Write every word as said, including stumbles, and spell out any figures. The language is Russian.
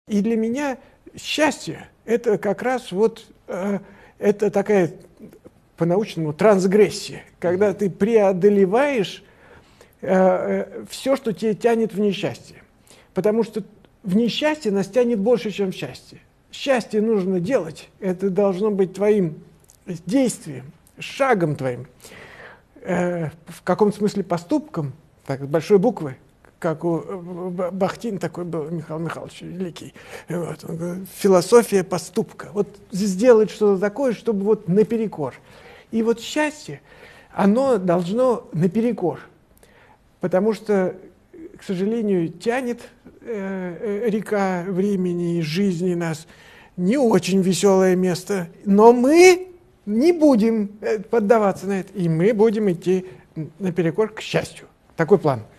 И для меня счастье – это как раз вот, э, это такая, по-научному, трансгрессия, когда ты преодолеваешь э, э, все, что тебя тянет в несчастье. Потому что в несчастье нас тянет больше, чем в счастье. Счастье нужно делать, это должно быть твоим действием, шагом твоим, э, в каком-то смысле поступком, так, с большой буквы, как у Бахтин такой был, Михаил Михайлович великий. Вот, он говорит, философия поступка. Вот сделать что-то такое, чтобы вот наперекор. И вот счастье, оно должно наперекор. Потому что, к сожалению, тянет э, река времени и жизни нас не очень веселое место. Но мы не будем поддаваться на это. И мы будем идти наперекор к счастью. Такой план.